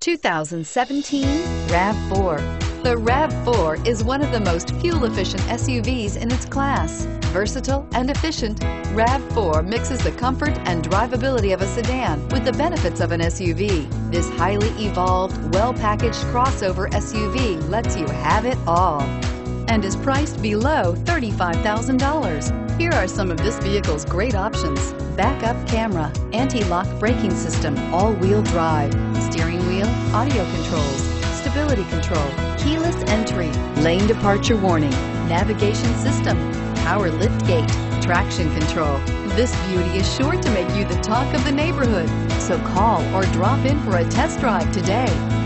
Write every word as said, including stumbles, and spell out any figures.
two thousand seventeen RAV four. The RAV four is one of the most fuel-efficient S U Vs in its class. Versatile and efficient, RAV four mixes the comfort and drivability of a sedan with the benefits of an S U V. This highly evolved, well-packaged crossover S U V lets you have it all and is priced below thirty-five thousand dollars. Here are some of this vehicle's great options: backup camera, anti-lock braking system, all-wheel drive, steering wheel audio controls, stability control, keyless entry, lane departure warning, navigation system, power lift gate, traction control. This beauty is sure to make you the talk of the neighborhood. So call or drop in for a test drive today.